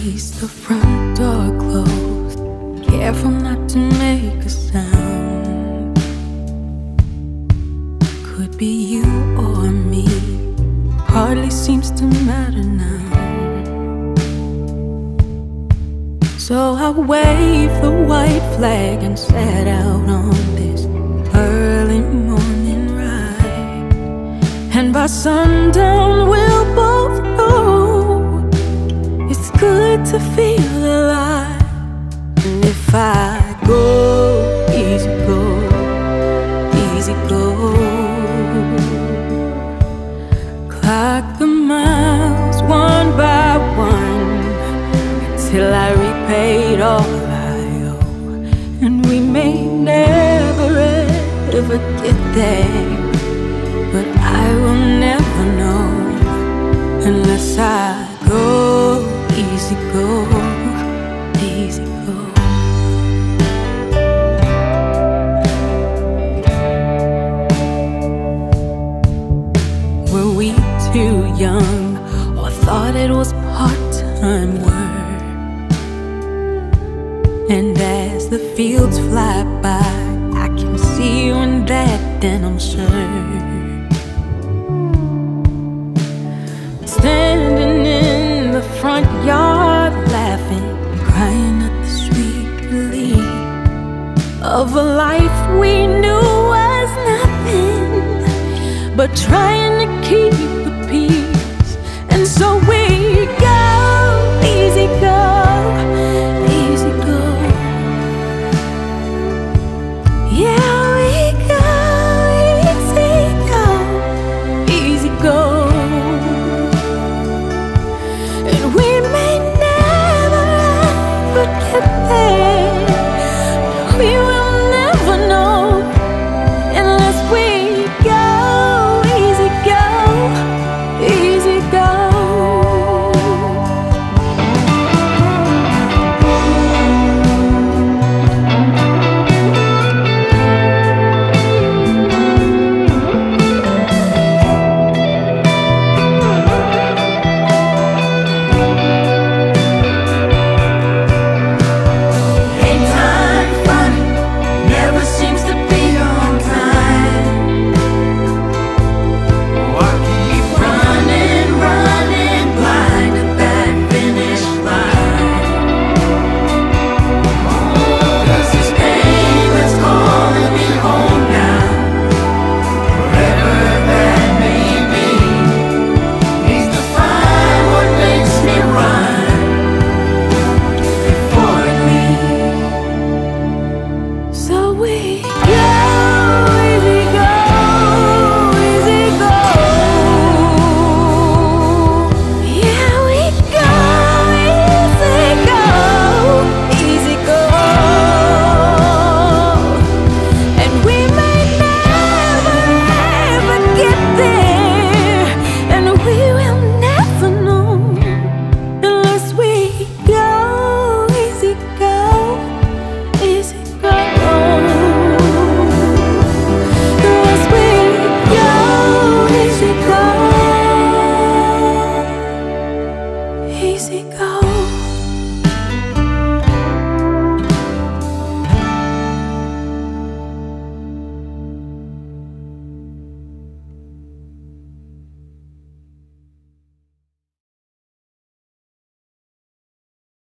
keys, the front door closed, careful not to make a sound. Could be you or me, hardly seems to matter now. So I waved the white flag and set out on this early morning ride. And by sundown we'll both know it's good to feel alive. And if I go, easy go, easy go. Clock the miles one by one till I repaid all I owe. And we may never ever get there, but I will never know unless I go, easy go, easy go. Were we too young or thought it was part-time work? And as the fields fly by, I can see you in that denim shirt, standing in the front yard, laughing, crying at the sweet relief of a life we knew was nothing but trying to keep